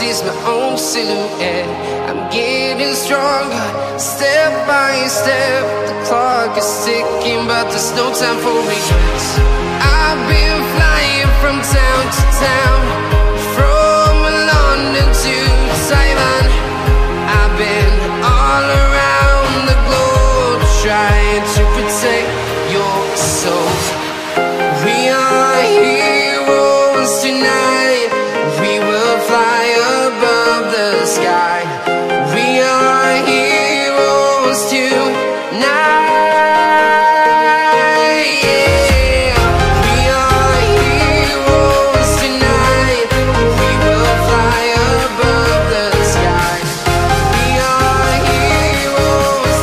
sees my own silhouette. I'm getting stronger, step by step. The clock is ticking, but there's no time for regrets. I've been flying from town to town, from London to Taiwan. I've been all around the globe, trying to protect your soul. We are heroes tonight. We will fly above the sky. We are heroes tonight. Yeah. We are heroes tonight. We will fly above the sky. We are heroes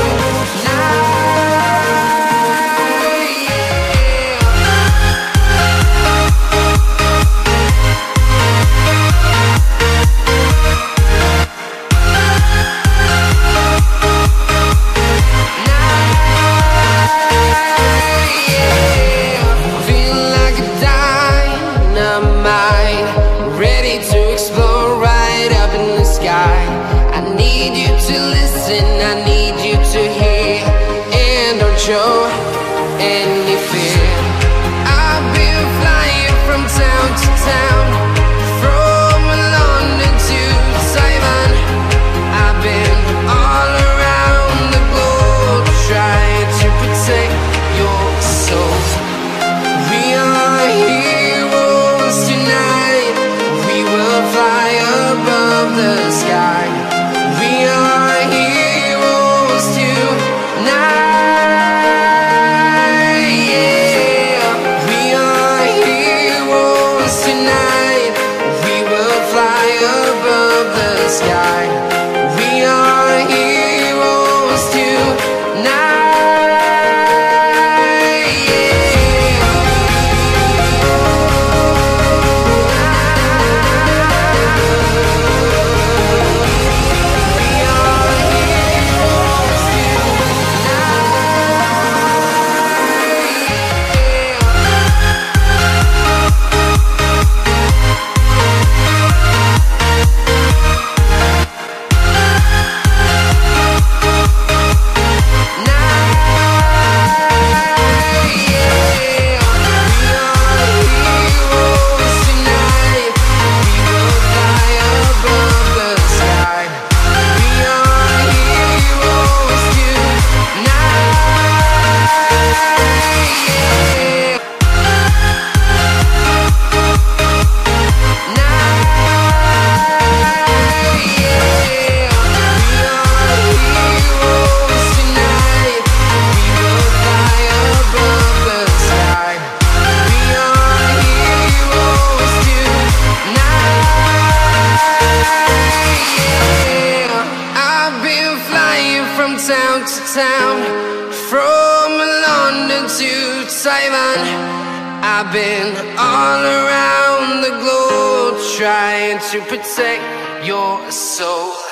show any fear. I've been flying from town to town, from London to Taiwan. I've been all around the globe, trying to protect your soul. We are heroes tonight. We will fly above the sky. We are heroes tonight. Sky. We are heroes tonight. Yeah. We are heroes town to town, from London to Taiwan. I've been all around the globe, trying to protect your soul.